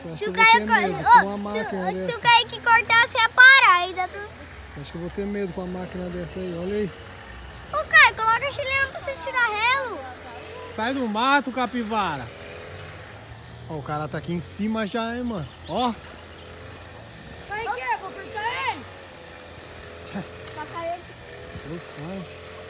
Se o Kaique cortar, você ia parar ainda. Acho que eu vou ter medo com a máquina dessa aí, olha aí. Ô Caio, coloca a chilena pra você tirar relo. Sai do mato, capivara. Ó, o cara tá aqui em cima já, hein, mano. Ó. Vai que vou apertar ele. Pra cair. Produção.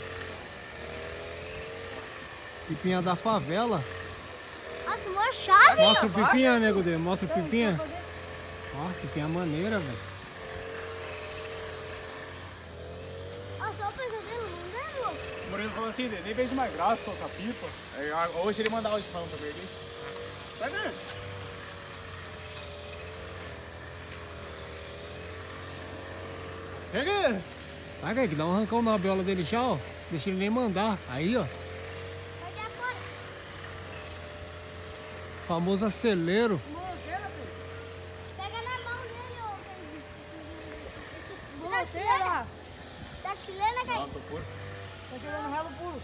Pipinha da favela. Nossa, uma chave. Mostra o pipinha, nego dele. Mostra o pipinha. Ó, pipinha maneira, velho. Ó, só o pesadelo, não é louco? O Murilo falou assim, nem vejo mais graça soltar pipa. Aí, hoje ele mandava hoje falando pra perder. Vai ver. Pega! Vai, Kaique, dá um arrancão na rabiola dele já, ó. Deixa ele nem mandar. Aí, ó. Vai dar fora. Famoso acelero. Pega na mão dele, ô Kaique. Morteira! Tá chilena, Kaique? Tô puro. Tá tirando relo puro.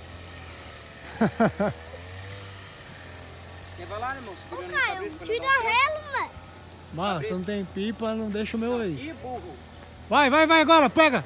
Leva lá, né, irmão? Ô Caio, tira relo, mano. Mas você não tem pipa, não deixa o meu aí. Ih, burro! Vai agora, pega!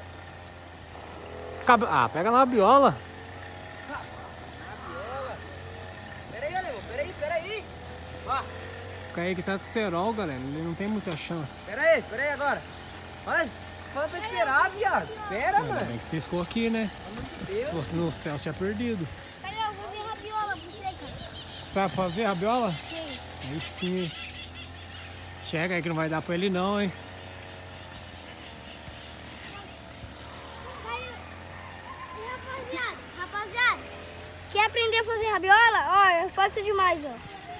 Ah, pega na rabiola. Na viola! Peraí, alemão, peraí! Ó, O Kaique tá de cerol, galera. Ele não tem muita chance. peraí agora! Olha, fala pra esperar, viado! Espera, Ainda mano! bem que piscou aqui, né? Pelo amor de Se Deus! fosse no céu, tinha perdido. Cadê? Eu vou ver a rabiola pra você, cara. Sabe fazer rabiola? Sim. Aí sim. Chega aí que não vai dar pra ele não, hein? Caio. E rapaziada, quer aprender a fazer rabiola? Ó, é fácil demais, ó.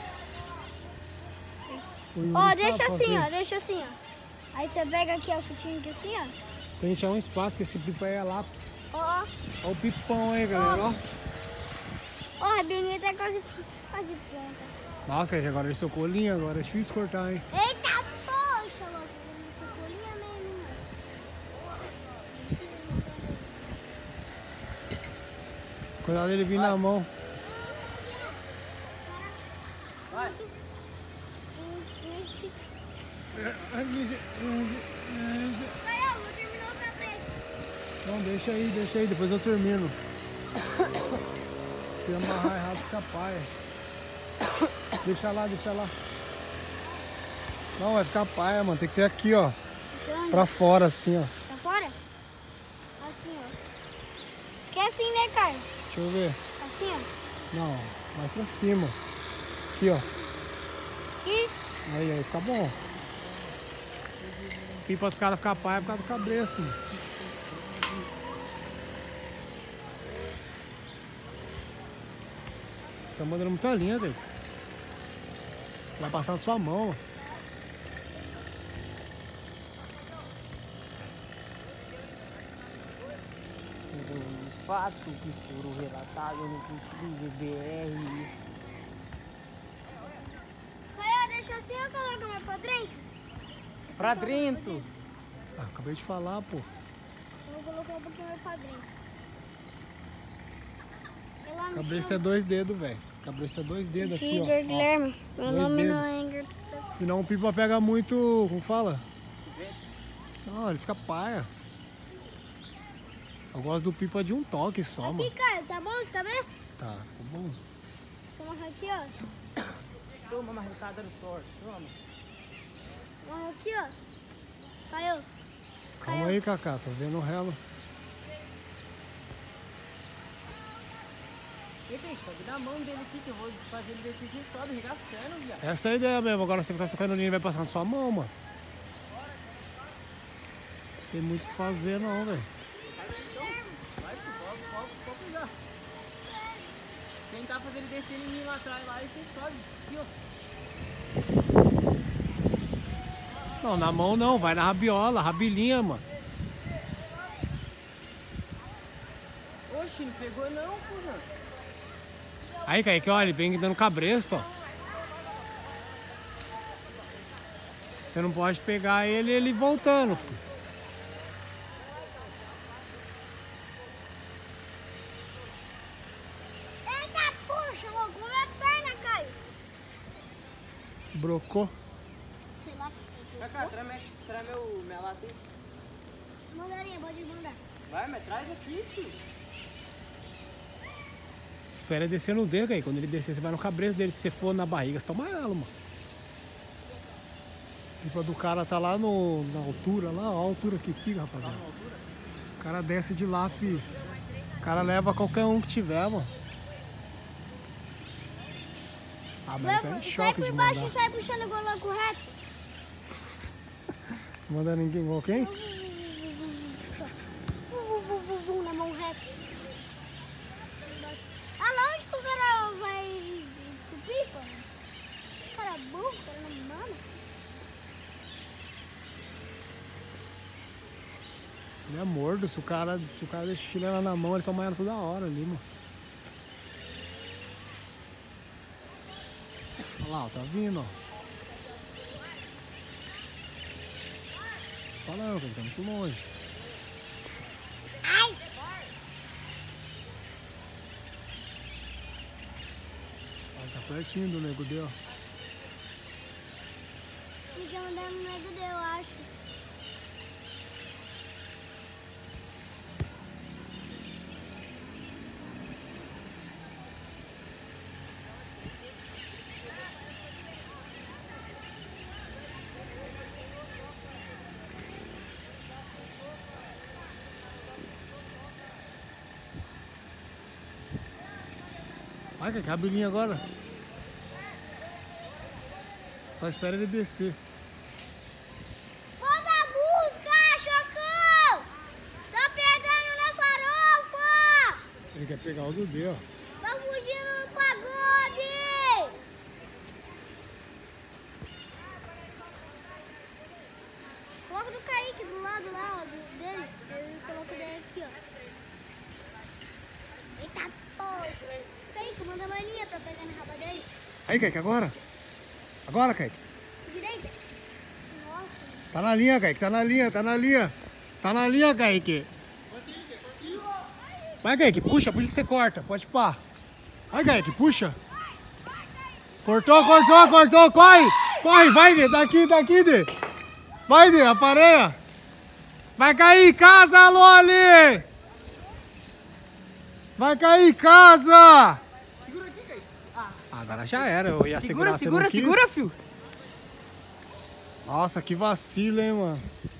O Yuri Ó, sabe deixa assim, fazer. ó, deixa assim, ó. Aí você pega aqui, ó, o fitinho aqui assim, ó. Tem que deixar um espaço, que esse pipa aí é lápis. Ó, ó. Ó o pipão aí, galera, ó. Ó, a rabiolinha tá quase pronta. Nossa, Kaique, agora ele socou linha, agora é difícil cortar, hein? Eita, poxa, louco. Colinha mesmo, mano. Cuidado dele vir na mão. Vai! Caio, vou terminar outra vez. Não, deixa aí, depois eu termino. Se amarrar errado, fica paia. Deixa lá. Não, vai ficar paia, mano. Tem que ser aqui, ó. Então, Pra fora, assim, ó. tá fora? Assim, ó. Esquece, né, Caio? Deixa eu ver. Assim, ó. Não, mais pra cima. Aqui, ó. Aqui. Aí, fica bom. Pipa dos caras ficar paia por causa do cabresto, mano. Você tá mandando muita linha, velho. Vai passar na sua mão, ó. Fato que foram relatados no GBR. Caio, deixa assim ou coloca mais pra dentro? Pra dentro! Ah, acabei de falar, pô. Eu vou colocar um pouquinho mais pra dentro. Eu lá no Cabresto chão. é 2 dedos, velho. Cabresto é 2 dedos aqui, ó. Igor Guilherme. Meu Dois nome dedos. não é Igor. Senão o pipa pega muito, como fala? Não, ele fica paia. Eu gosto do pipa de um toque só, Aqui, mano. Caio, tá bom esse cabresto? Tá, ficou bom. Toma aqui, ó. Toma uma marretada no sorte, toma! Toma aqui, ó. Caio. Calma aí, Cacá, tô vendo o relo. E tem que subir na mão dele aqui, que eu vou fazer ele descer e sobe, regaçando, viado! Essa é a ideia mesmo. Agora você ficar socando linha e vai passar na sua mão, mano. Não tem muito o que fazer, não, velho. Vai, pode pegar! Tentar fazer ele descer em mim lá atrás, lá e você sobe, aqui, ó! Não, na mão não, vai na rabiola, rabilinha, mano. Oxi, não pegou não, porra! Aí, Kaique, olha, ele vem dando cabresto, ó. Você não pode pegar ele voltando, filho. Eita, puxa, louco. Como é a perna, Caio? Brocou. Vem cá, traz minha lata aí. Mandarinha, pode mandar. Vai, mas traz aqui, tio. Espera ele descer no dedo aí. Quando ele descer, você vai no cabresto dele. Se você for na barriga, você toma ela, mano. Tipo, do cara tá lá na altura, lá, ó, a altura que fica, rapaziada. O cara desce de lá, fi. O cara leva qualquer um que tiver, mano. Ah, mas ele tá em Sai choque por de baixo mandar. e sai puxando o golão correto. Manda ninguém igual quem? Na mão reta. Aonde que o cara vai subir, pô? O cara é burro, o cara não manda. Ele é mordo. Se o cara deixa a chilena na mão, ele toma ela toda hora ali, mano. Olha lá, ó, tá vindo, ó. Falando, ele tá muito longe. Ai! Ó, tá pertinho do nego dele, ó. Fica andando no nego dele, eu acho. Vai, que cabelinho agora. Só espera ele descer. Roda busca, Chocão! Tá pegando na farofa! Ele quer pegar o Dudê, ó. Tá fugindo no pagode! Coloca do Kaique do lado lá, ó, dele. Eu coloco dele aqui, ó. Eita porra! Kaique, manda uma linha pra pegar na raba dele. Aí, Kaique, agora. Agora, Kaique. Direita. Nossa. Tá na linha, Kaique, tá na linha, tá na linha. Tá na linha, Kaique. Vai, Kaique, puxa que você corta. Pode pá. Vai, Kaique, puxa. Cortou, corre. Corre, vai, Dê, daqui, Dê. Vai, Dê, aparelha. Vai cair em casa, Loli. Vai cair em casa. Segura aqui, Kaique. Agora já era, eu ia segurar, você não quis. Segura, filho. Nossa, que vacilo, hein, mano.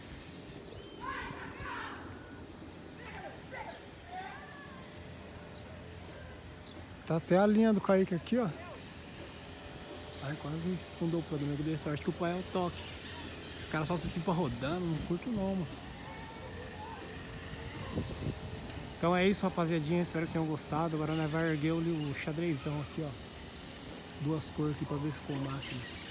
Tá até a linha do Kaique aqui, ó. Ai, quase fundou o problema dele. Sorte que o pai é o toque. Os caras só se pipa rodando, não curto não, mano. Então é isso, rapaziadinha. Espero que tenham gostado. Agora nós vamos erguer o xadrezão aqui, ó. Duas cores aqui pra ver se ficou máquina.